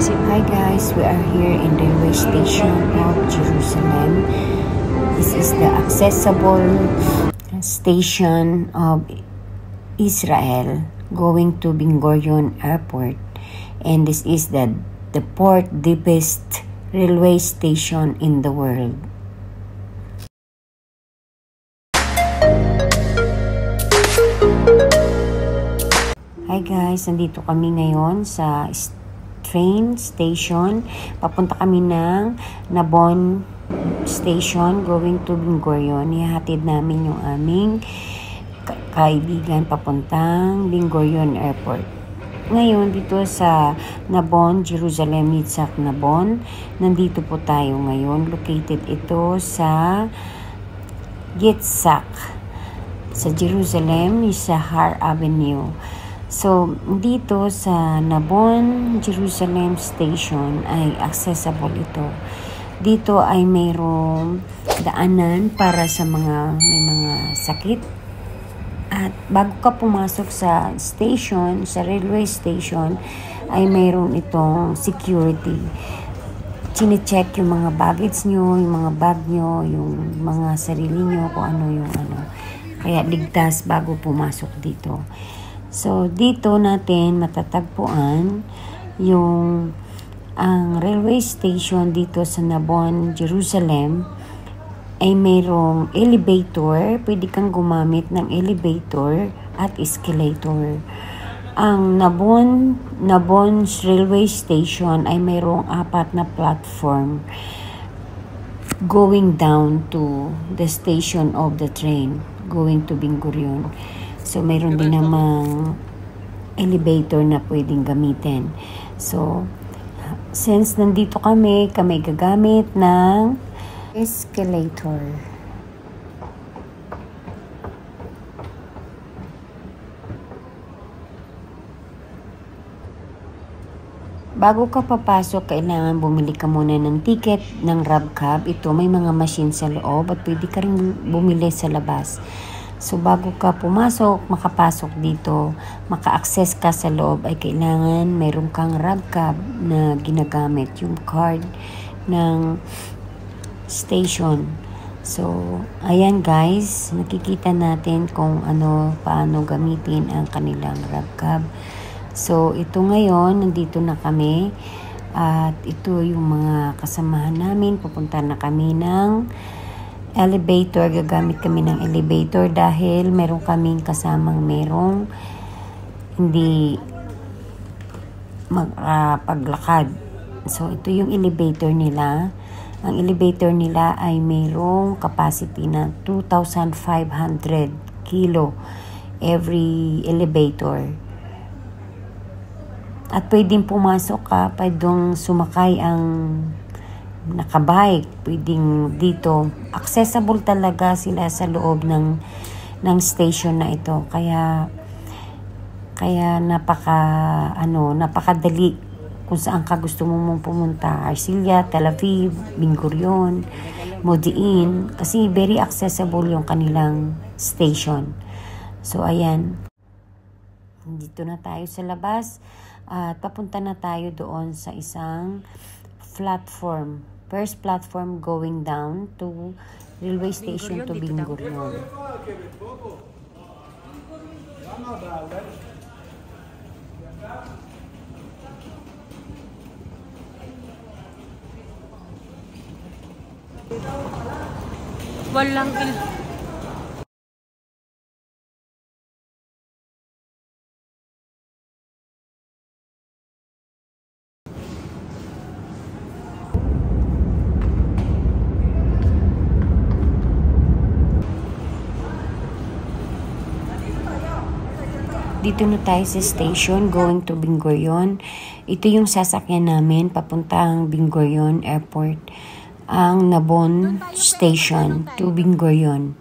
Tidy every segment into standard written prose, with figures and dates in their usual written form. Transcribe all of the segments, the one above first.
Hi guys, we are here in the railway station of Jerusalem. This is the accessible station of Israel going to Ben Gurion Airport, and this is the fourth deepest railway station in the world. Hi guys, nandito kami ngayon sa train station. Papunta kami ng Navon station going to Ben Gurion. Ihahatid namin yung aming kaibigan papuntang Ben Gurion Airport. Ngayon dito sa Navon, Jerusalem, Yitzak Navon. Nandito po tayo ngayon. Located ito sa Yitzhak sa Jerusalem, Shazar Avenue. So, dito sa Navon, Jerusalem Station ay accessible ito. Dito ay mayroong daanan para sa mga may mga sakit. At bago ka pumasok sa station, sa railway station, ay mayroon itong security. Chine-check yung mga baggage nyo, yung mga bag nyo, yung mga sarili nyo, kung ano yung ano. Kaya ligtas bago pumasok dito. So, dito natin matatagpuan yung ang railway station dito sa Navon, Jerusalem ay mayroong elevator. Pwede kang gumamit ng elevator at escalator. Ang Navon railway station ay mayroong 4 na platform going down to the station of the train going to Ben Gurion. So, mayroon din namang elevator na pwedeng gamitin. So, since nandito kami gagamit ng escalator. Bago ka papasok, kailangan bumili ka muna ng ticket ng RabCab. Ito, may mga machine sa loob at pwede ka rin bumili sa labas. So, bago ka pumasok, makapasok dito, maka-access ka sa loob, ay kailangan mayroon kang RabCab na ginagamit, yung card ng station. So, ayan guys, nakikita natin kung paano gamitin ang kanilang RabCab. So, ito ngayon, nandito na kami, at ito yung mga kasamahan namin, pupunta na kami ng elevator. Gagamit kami ng elevator dahil meron kaming kasamang merong hindi magpaglakad. So, ito yung elevator nila. Ang elevator nila ay mayroong capacity na 2,500 kilo every elevator. At pwedeng pumasok ka, pwedeng sumakay ang nakabike, pwedeng dito. Accessible talaga sila sa loob ng station na ito. Kaya napakadali kung saan ka gusto mong pumunta. Arcelia, Tel Aviv, Ben Gurion, Modi'in. Kasi very accessible yung kanilang station. So, ayan. Dito na tayo sa labas. At papunta na tayo doon sa isang platform. First platform going down to railway station to Ben Gurion. Walang Dito na tayo sa station going to Ben Gurion. Ito yung sasakyan namin papuntang Ben Gurion Airport. Ang Navon Station to Ben Gurion.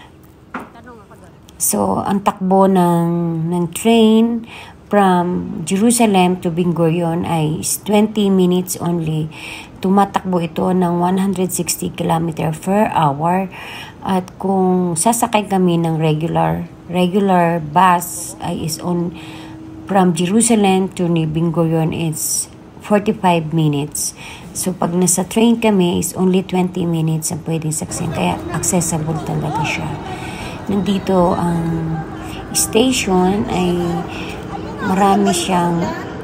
So, ang takbo ng train from Jerusalem to Ben Gurion ay 20 minutes only. Tumatakbo ito ng 160 km per hour. At kung sasakay kami ng regular bus ay is on from Jerusalem to Ben Gurion, it's 45 minutes. So, pag nasa train kami, is only 20 minutes ang pwedeng saksin. Kaya, accessible talaga siya. Nandito ang station ay marami siyang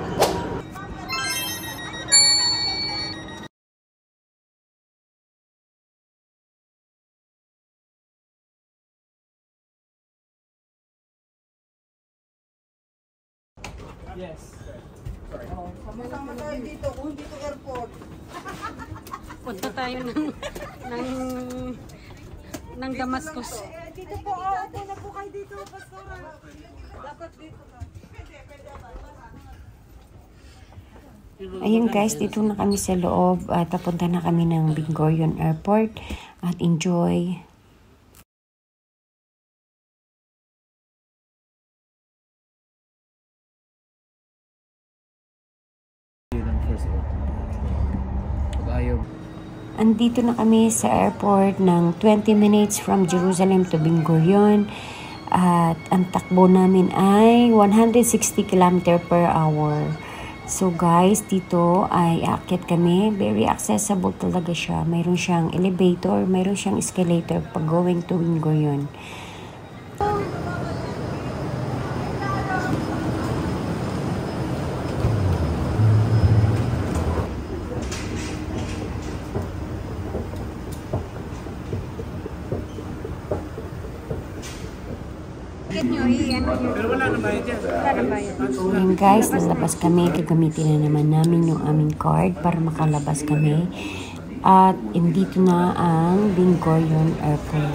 Yes. Sama-sama tayo dito, kung dito airport. Punta tayo ng Damascus. Dito po, upo na po kayo dito, pastora. Dapat dito ka. Ayun guys, dito na kami sa loob at papunta na kami ng Ben Gurion Airport at enjoy. Andito na kami sa airport ng 20 minutes from Jerusalem to Ben Gurion at ang takbo namin ay 160 km per hour. So guys, dito ay aakyat kami. Very accessible talaga siya. Mayroon siyang elevator, mayroon siyang escalator pag going to Ben Gurion. Ayan guys, lalabas kami. Gagamitin na naman namin yung aming card para makalabas kami. At dito na ang Ben Gurion Airport.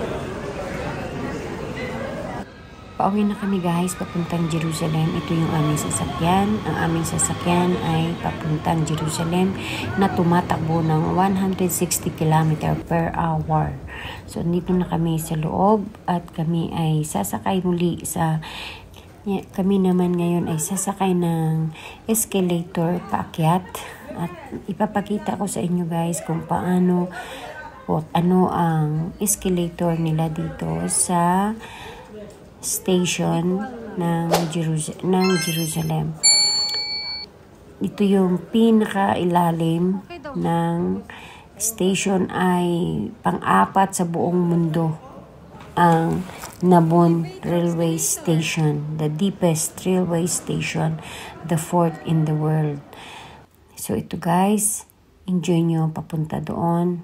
Pauwi na kami guys, papuntang Jerusalem. Ito yung aming sasakyan. Ang aming sasakyan ay papuntang Jerusalem na tumatakbo ng 160 km per hour. So, dito na kami sa loob at kami ay sasakay muli sa... Kami naman ngayon ay sasakay ng escalator paakyat at ipapakita ko sa inyo guys kung paano o ano ang escalator nila dito sa station ng Jerusalem. Ito yung pinakailalim ng station ay pang-apat sa buong mundo. Ang Navon Railway Station, the deepest railway station, the fourth in the world. So ito guys, enjoy nyo papunta doon.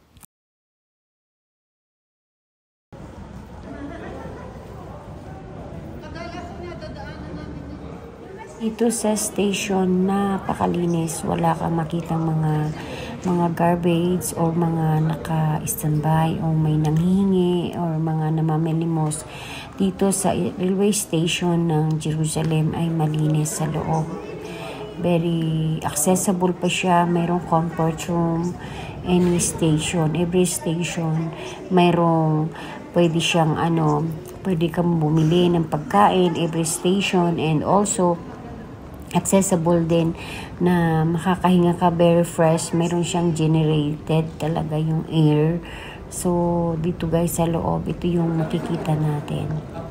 Ito sa station, napakalinis. Wala kang makitang mga garbage o mga naka-standby o may nanghihingi o mga namamilimos. Dito sa railway station ng Jerusalem ay malinis sa loob. Very accessible pa siya. Mayroong comfort room. Any station, every station, mayroong pwede siyang pwede kang bumili ng pagkain every station, and also accessible din na makakahinga ka very fresh. Meron siyang generated talaga yung air. So dito guys sa loob, ito yung makikita natin.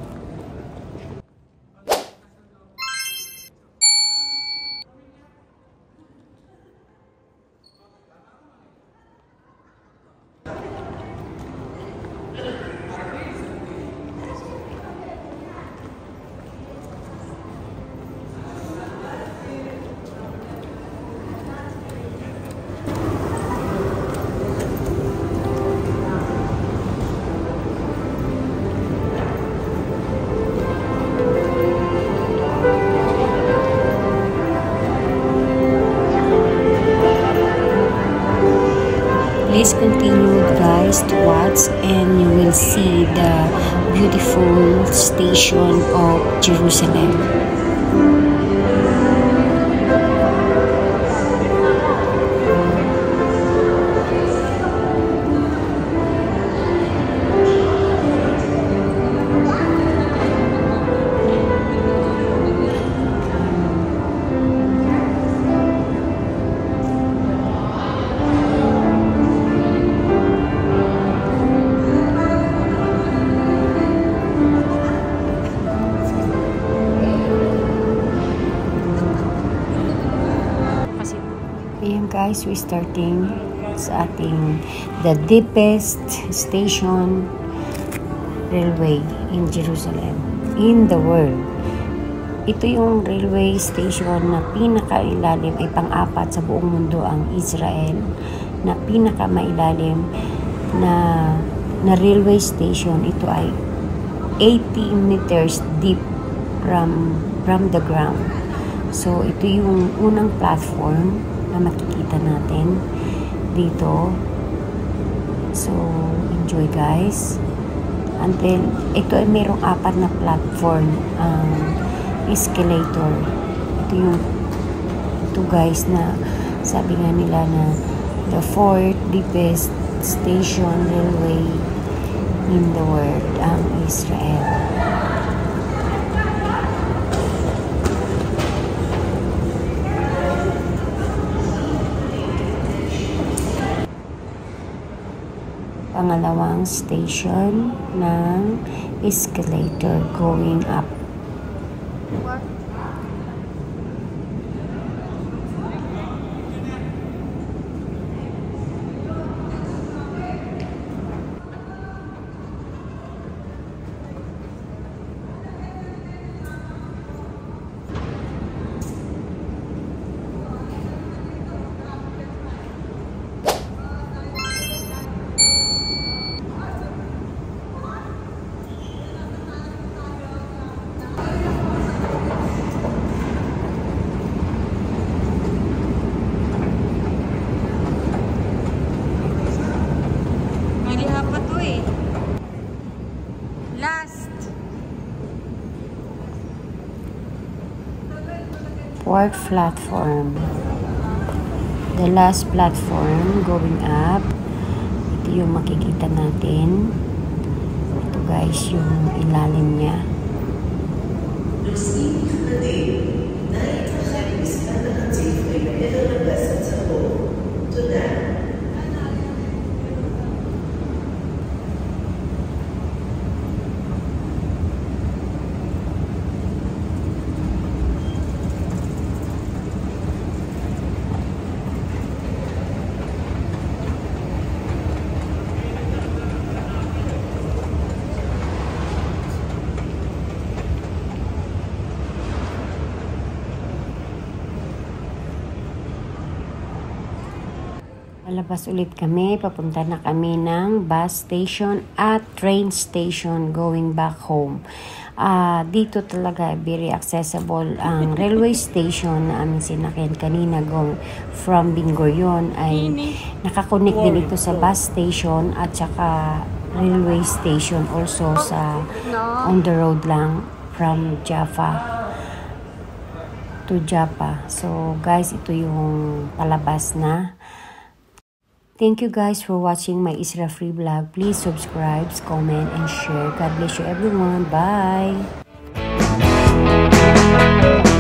Please continue guys to watch and you will see the beautiful station of Jerusalem. Ayan guys, we starting sa ating the deepest station railway in Jerusalem, in the world. Ito yung railway station na pinakailalim, ay pang-apat sa buong mundo ang Israel, na pinakamailalim na railway station. Ito ay 80 meters deep from the ground. So ito yung unang platform na makikita natin dito. So enjoy guys. Until ito ay merong 4 na platform escalator. Ito guys na sabi nga nila na the 4th deepest station railway in the world ang Israel. Pangalawang station ng escalator going up. Fourth platform, the last platform going up. Ito yung makikita natin. Ito guys yung ilalim niya. Palabas ulit kami, papunta na kami ng bus station at train station going back home. Dito talaga very accessible ang railway station na aming sinakyan kanina going from Ben Gurion, ay nakakonect din ito sa bus station at saka railway station also sa on the road lang from Jaffa to Jaffa. So guys, ito yung palabas na. Thank you guys for watching my Israel Free Vlog. Please subscribe, comment, and share. God bless you everyone. Bye!